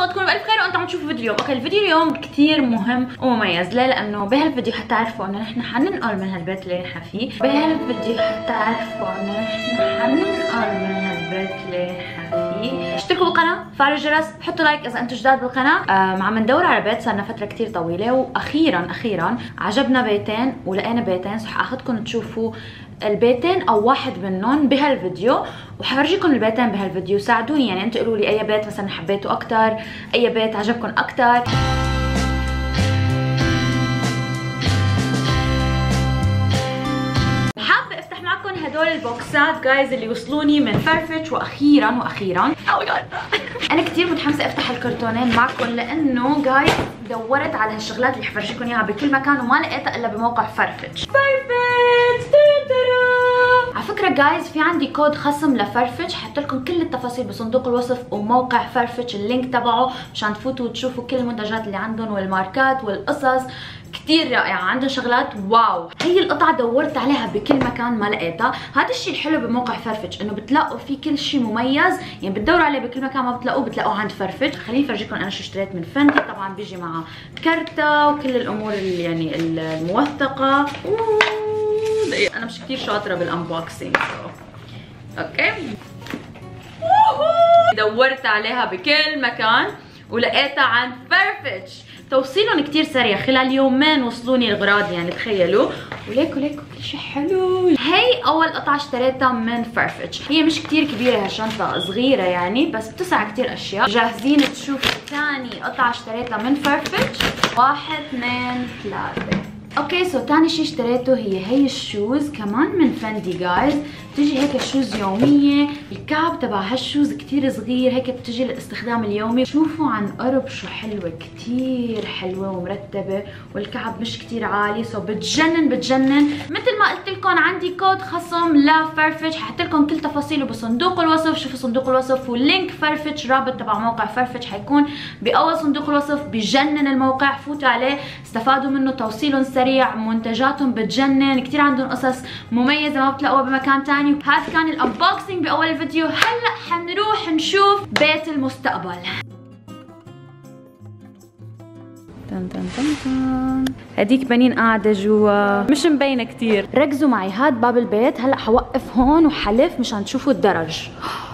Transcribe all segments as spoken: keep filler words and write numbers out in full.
الله تكونوا بألف خير وانتم عم تشوفوا فيديو اليوم. اوكي الفيديو اليوم كثير مهم ومميز. ليه؟ لانه بهالفيديو حتعرفوا انه نحن حننقل من هالبيت اللي نحن فيه. بهالفيديو حتعرفوا انه نحن حننقل من هالبيت اللي نحن فيه. اشتركوا بالقناه، فعلوا الجرس، حطوا لايك اذا انتم جداد بالقناه. عم ندور على بيت صار لنا فتره كثير طويله، واخيرا اخيرا عجبنا بيتين ولقينا بيتين. رح اخذكم تشوفوا البيتين او واحد منهم بهالفيديو، وحفرجيكم البيتين بهالفيديو. ساعدوني يعني انتم قولوا لي اي بيت مثلا حبيتوا اكثر، اي بيت عجبكم اكثر. حابه افتح معكم هدول البوكسات جايز اللي وصلوني من فرفش، واخيرا واخيرا انا كثير متحمسه افتح الكرتونين معكم، لانه جايز دورت على هالشغلات اللي حفرجيكم اياها بكل مكان وما لقيتها الا بموقع فرفش. فرفش على فكره جايز في عندي كود خصم لفرفش، حط لكم كل التفاصيل بصندوق الوصف وموقع فرفش اللينك تبعه مشان تفوتوا وتشوفوا كل المنتجات اللي عندهم والماركات والقصص. كتير رائعة، عندهم شغلات واو. هي القطعة دورت عليها بكل مكان ما لقيتها. هذا الشيء الحلو بموقع فرفش انه بتلاقوا فيه كل شيء مميز، يعني بتدوروا عليه بكل مكان ما بتلاقوه بتلاقوه عند فرفش. خليني افرجيكم انا شو اشتريت من فندي. طبعا بيجي مع كرتة وكل الامور اللي يعني الموثقة. دقيقة انا مش كتير شاطرة بالانبوكسينج. اوكي دورت عليها بكل مكان ولقيتها عند فرفش. توصيلهم كتير سريع، خلال يومين وصلوني الغراض يعني تخيلوا. وليكوا ليكوا كل شيء حلو. هي اول قطعه اشتريتها من فرفش. هي مش كتير كبيره، هالشنطه صغيره يعني بس بتسع كتير اشياء. جاهزين تشوفوا ثاني قطعه اشتريتها من فرفش؟ واحد اثنين ثلاثه. اوكي سو ثاني شيء اشتريته هي هي الشوز كمان من فندي جايز. بتجي هيك شوز يوميه، الكعب تبع هالشوز كتير صغير هيك بتجي للاستخدام اليومي. شوفوا عن قرب شو حلوه، كتير حلوه ومرتبه، والكعب مش كتير عالي. سو بتجنن بتجنن. مثل ما قلت لكم عندي كود خصم لفرفش، ححط لكم كل تفاصيله بصندوق الوصف. شوفوا صندوق الوصف واللينك فرفش، رابط تبع موقع فرفش حيكون باول صندوق الوصف. بجنن الموقع، فوتوا عليه استفادوا منه. توصيلهم سريع، منتجاتهم بتجنن، كتير عندهم قصص مميزه ما بتلاقوها بمكان ثاني. وهذا كان الانبوكسينج باول الفيديو. هلا حنروح نشوف بيت المستقبل. تن تن تن تن. هديك بنين قاعده جوا مش مبينه كتير. ركزوا معي، هاد باب البيت. هلا حوقف هون وحلف مشان تشوفوا الدرج.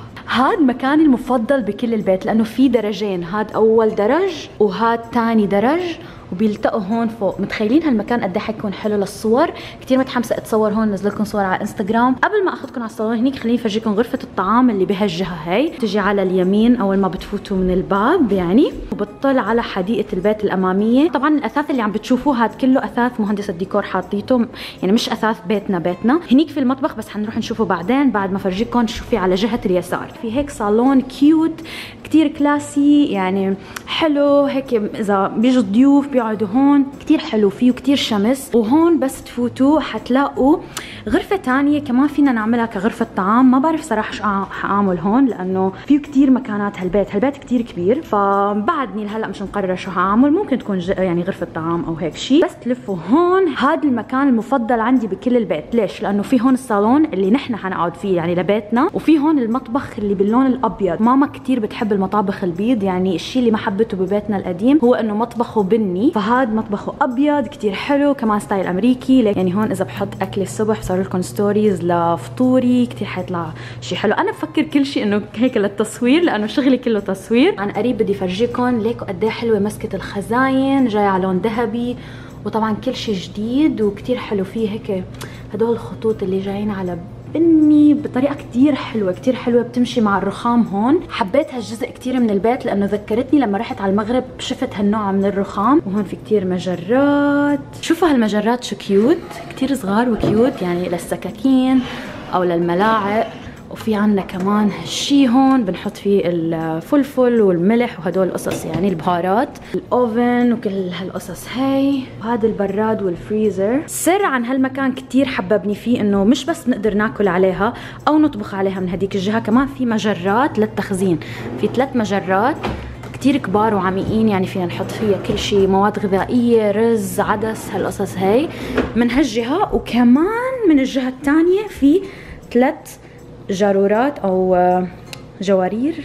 هاد مكاني المفضل بكل البيت لانه في درجين، هاد اول درج وهاد ثاني درج وبيلتقوا هون فوق. متخيلين هالمكان قد ايه حيكون حلو للصور؟ كثير متحمسه اتصور هون، نزل لكم صور على انستغرام. قبل ما اخذكم على الصالون هنيك خليني افرجيكم غرفه الطعام اللي بهالجهه. هي بتجي على اليمين اول ما بتفوتوا من الباب يعني، وبتطل على حديقه البيت الاماميه. طبعا الاثاث اللي عم بتشوفوه هاد كله اثاث مهندس الديكور حاطيته، يعني مش اثاث بيتنا بيتنا. هنيك في المطبخ بس حنروح نشوفه بعدين بعد ما افرجيكم شو في على جهه اليسار. في هيك صالون كيوت كثير كلاسي يعني حلو هيك، اذا بيجوا ضيوف بيقعدوا هون كتير حلو. فيه كتير شمس. وهون بس تفوتوا حتلاقوا غرفة ثانية كمان فينا نعملها كغرفة طعام. ما بعرف صراحة شو حاعمل هون لأنه فيه كتير مكانات. هالبيت هالبيت كتير كبير، فبعدني لهلا مش مقررة شو حاعمل. ممكن تكون يعني غرفة طعام أو هيك شيء. بس تلفوا هون. هذا المكان المفضل عندي بكل البيت. ليش؟ لأنه في هون الصالون اللي نحن حنقعد فيه يعني لبيتنا، وفي هون المطبخ اللي باللون الأبيض. ماما كتير بتحب المطابخ البيض، يعني الشيء اللي ما حبته ببيتنا القديم هو إنه مطبخه بني، فهذا مطبخه ابيض كتير حلو كمان ستايل امريكي. يعني هون اذا بحط اكل الصبح بصور لكم ستوريز لفطوري كتير حيطلع شيء حلو. انا بفكر كل شيء انه هيك للتصوير لانه شغلي كله تصوير. عن قريب بدي فرجيكم ليكوا قد ايه حلوه مسكه الخزاين، جاي على لون ذهبي، وطبعا كل شيء جديد وكتير حلو. فيه هيك هدول الخطوط اللي جايين على بني بطريقه كتير حلوه كتير حلوه بتمشي مع الرخام. هون حبيت هالجزء كتير من البيت لانه ذكرتني لما رحت على المغرب شفت هالنوع من الرخام. وهون في كتير مجرات. شوفوا هالمجرات شو كيوت، كتير صغار وكيوت يعني للسكاكين او للملاعق. وفي عنا كمان هالشي هون بنحط فيه الفلفل والملح وهدول القصص يعني البهارات، الاوفن وكل هالقصص هي. وهذا البراد والفريزر. سر عن هالمكان كتير حببني فيه انه مش بس نقدر ناكل عليها او نطبخ عليها من هديك الجهه، كمان في مجرات للتخزين. في ثلاث مجرات كتير كبار وعميقين، يعني فينا نحط فيها كل شيء، مواد غذائيه، رز، عدس، هالقصص هي من هالجهه. وكمان من الجهه الثانيه في ثلاث جارورات او جوارير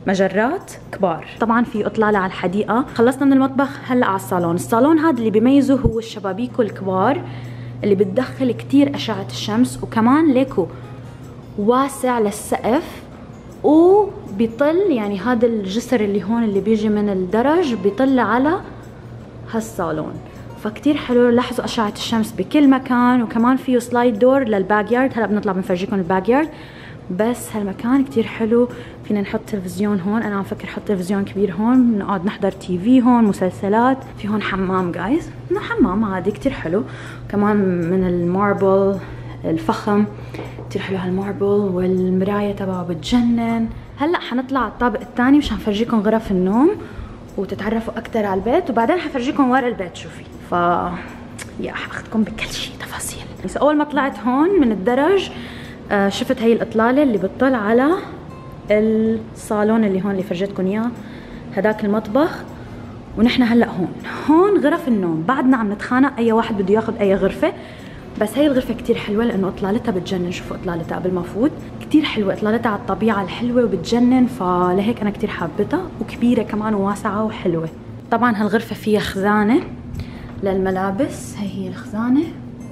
مجرات كبار. طبعا في اطلالة على الحديقة. خلصنا من المطبخ هلا على الصالون. الصالون هذا اللي بيميزه هو الشبابيك الكبار اللي بتدخل كتير اشعة الشمس، وكمان ليكو واسع للسقف، وبيطل يعني هذا الجسر اللي هون اللي بيجي من الدرج بيطل على هالصالون، فكتير حلو. لاحظوا اشعة الشمس بكل مكان، وكمان فيه سلايد دور للباك يارد. هلا بنطلع بنفرجيكم الباك يارد، بس هالمكان كتير حلو. فينا نحط تلفزيون هون، انا عم فكر احط تلفزيون كبير هون، نقعد نحضر تي في هون، مسلسلات. في هون حمام جايز، انه حمام عادي كتير حلو، كمان من الماربل الفخم، كتير حلو هالماربل، والمراية تبعه بتجنن. هلا حنطلع على الطابق الثاني مش حنفرجيكم غرف النوم وتتعرفوا اكثر على البيت، وبعدين حفرجيكم ورا البيت شو في. ف يا حاخذكم بكل شيء تفاصيل. بس اول ما طلعت هون من الدرج آه شفت هي الاطلاله اللي بتطل على الصالون اللي هون اللي فرجيتكم اياه، هداك المطبخ. ونحن هلا هون هون غرف النوم. بعدنا عم نتخانق اي واحد بده ياخذ اي غرفه، بس هي الغرفه كتير حلوه لانه اطلالتها بتجنن. شوفوا اطلالتها قبل ما فوت كتير حلوه، اطلالتها على الطبيعه الحلوه وبتجنن، فلهيك انا كتير حابتها، وكبيره كمان وواسعه وحلوه. طبعا هالغرفه فيها خزانه للملابس، هي هي الخزانه،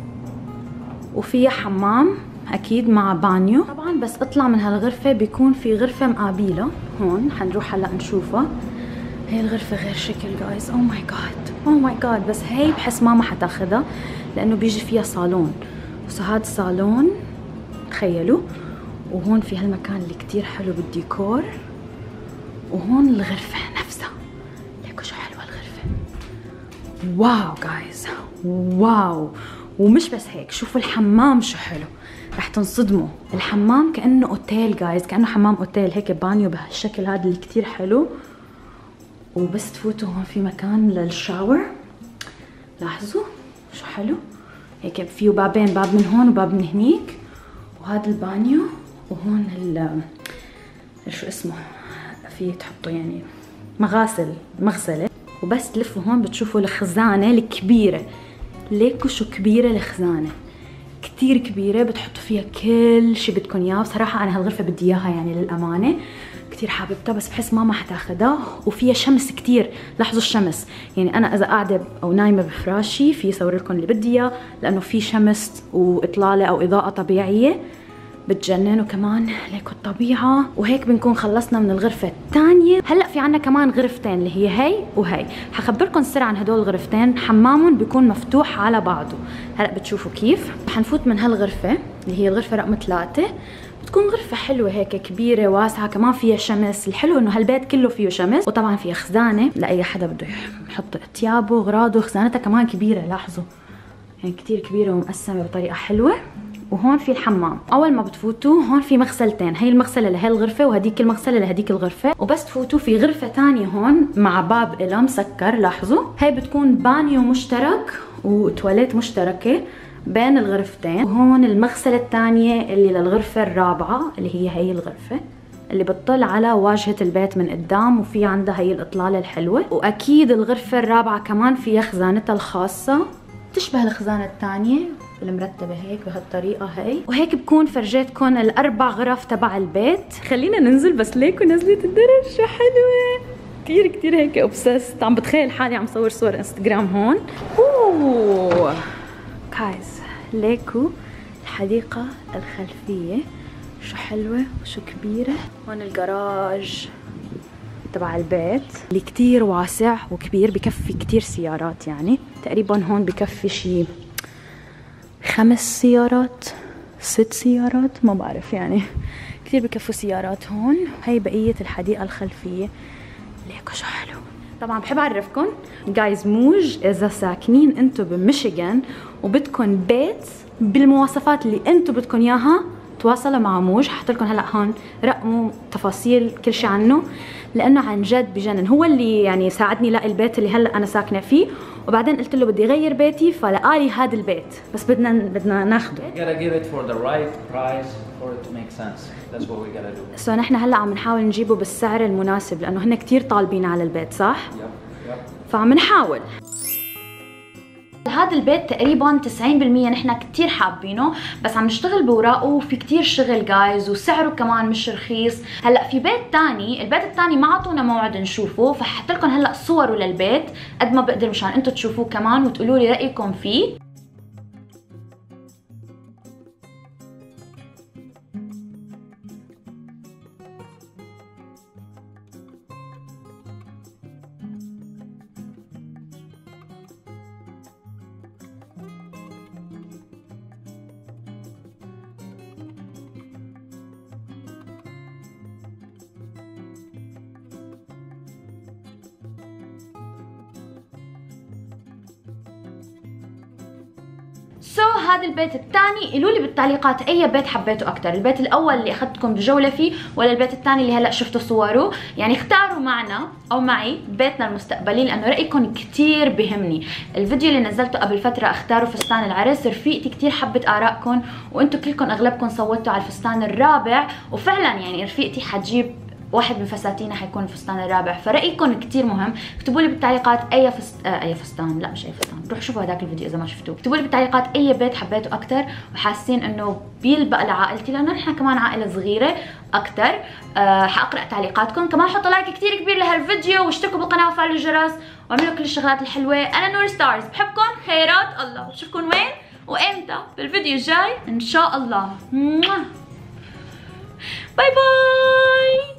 وفيها حمام اكيد مع بانيو طبعا. بس اطلع من هالغرفه بيكون في غرفه مقابله هون، حنروح هلا نشوفها. هي الغرفه غير شكل جايز، او ماي جاد او ماي جاد. بس هي بحس ماما حتاخذها لانه بيجي فيها صالون، بس هذا الصالون تخيلوا. وهون في هالمكان اللي كتير حلو بالديكور، وهون الغرفه نفسها. ليكوا شو حلوه الغرفه، واو جايز واو. ومش بس هيك، شوفوا الحمام شو حلو، رح تنصدموا. الحمام كأنه اوتيل جايز، كأنه حمام اوتيل، هيك بانيو بهالشكل هذا اللي كتير حلو. وبس تفوتوا هون في مكان للشاور، لاحظوا شو حلو، هيك فيه بابين، باب من هون وباب من هنيك. وهذا البانيو، وهون ال شو اسمه، فيه تحطوا يعني مغاسل مغسله. وبس تلفوا هون بتشوفوا الخزانه الكبيره. ليكوا شو كبيره الخزانه، كتير كبيره، بتحطوا فيها كل شي بدكم اياه. بصراحه انا هالغرفه بدي اياها يعني للامانه، كتير حاببتها، بس بحس ماما حتاخدها. وفيها شمس كتير، لاحظوا الشمس، يعني انا اذا قاعده او نايمه بفراشي في صور لكم اللي بدي اياه، لانه في شمس واطلاله او اضاءه طبيعيه بتجنن. وكمان ليكوا الطبيعه. وهيك بنكون خلصنا من الغرفه الثانيه. هلا في عنا كمان غرفتين اللي هي هي وهي، حخبركم سر عن هدول الغرفتين. حمامهم بيكون مفتوح على بعضه، هلا بتشوفوا كيف. حنفوت من هالغرفه اللي هي الغرفه رقم ثلاثة، بتكون غرفة حلوة هيك كبيرة واسعة، كمان فيها شمس. الحلو انه هالبيت كله فيه شمس، وطبعا فيها خزانة لأي حدا بده يحط ثيابه وغراضه. خزانتها كمان كبيرة، لاحظوا يعني كتير كبيرة ومقسمة بطريقة حلوة. وهون في الحمام. اول ما بتفوتوا هون في مغسلتين، هي المغسله لهي الغرفه وهديك المغسله لهديك الغرفه. وبس تفوتوا في غرفه ثانيه هون مع باب إلها مسكر، لاحظوا هي بتكون بانيو مشترك وتواليت مشتركه بين الغرفتين. وهون المغسله الثانيه اللي للغرفه الرابعه اللي هي هي الغرفه اللي بتطل على واجهه البيت من قدام، وفي عندها هي الاطلاله الحلوه. واكيد الغرفه الرابعه كمان فيها خزانتها الخاصه تشبه الخزانه الثانيه المرتبة هيك بهالطريقة هي. وهيك بكون فرجيتكم الأربع غرف تبع البيت. خلينا ننزل، بس ليكوا نزلت الدرج شو حلوة، كتير كتير هيك اوبسست. عم بتخيل حالي عم صور صور انستغرام هون. اوه جايز ليكوا الحديقة الخلفية شو حلوة وشو كبيرة. هون الجراج تبع البيت اللي كتير واسع وكبير، بكفي كتير سيارات، يعني تقريبا هون بكفي شي خمس سيارات ست سيارات ما بعرف، يعني كثير بكفوا سيارات هون. هي بقية الحديقة الخلفية. ليكوا شو حلو. طبعا بحب اعرفكم جايز موج اذا ساكنين انتم بميشيغان وبدكم بيت بالمواصفات اللي انتم بدكم اياها، تواصلوا مع موج. ححط لكم هلا هون رقمه، تفاصيل كل شيء عنه، لانه عن جد بجنن. هو اللي يعني ساعدني لاقي البيت اللي هلا انا ساكنه فيه، وبعدين قلت له بدي اغير بيتي فلقالي هذا البيت، بس بدنا بدنا ناخده. You gotta give it for the right price for it to make sense. That's what we gotta do. سو نحن هلا عم نحاول نجيبه بالسعر المناسب، لانه هن كثير طالبين على البيت، صح؟ Yep. Yep. فعم نحاول. هذا البيت تقريبا تسعين بالمية نحن كتير حابينه، بس عم نشتغل بوراقه وفي كتير شغل جايز، وسعره كمان مش رخيص. هلا في بيت تاني، البيت التاني ما عطونا موعد نشوفه، فحط لكم هلا صوره للبيت قد ما بقدر مشان انتم تشوفوه كمان وتقولوا لي رايكم فيه. سو so, هذا البيت الثاني، قولوا لي بالتعليقات اي بيت حبيتوا اكثر، البيت الاول اللي اخذتكم بجوله فيه ولا البيت الثاني اللي هلا شفتوا صوره؟ يعني اختاروا معنا او معي بيتنا المستقبلي، لانه رايكم كثير بهمني. الفيديو اللي نزلته قبل فتره اختاروا فستان العرس، رفيقتي كثير حبت ارائكم وانتم كلكم اغلبكم صوتوا على الفستان الرابع، وفعلا يعني رفيقتي حتجيب واحد من فساتينها حيكون الفستان الرابع، فرأيكم كتير مهم. اكتبوا لي بالتعليقات اي فست... آه اي فستان، لا مش اي فستان، روحوا شوفوا هذاك الفيديو اذا ما شفتوه. اكتبوا لي بالتعليقات اي بيت حبيتوا اكثر وحاسين انه بيلبق لعائلتي، لانه نحن كمان عائله صغيره اكثر. آه حاقرا تعليقاتكم، كمان حطوا لايك كتير كبير لهالفيديو واشتركوا بالقناه وفعلوا الجرس واعملوا كل الشغلات الحلوه. انا نور ستارز، بحبكم، خيرات الله، بشوفكم وين وامتى بالفيديو الجاي ان شاء الله. باي باي.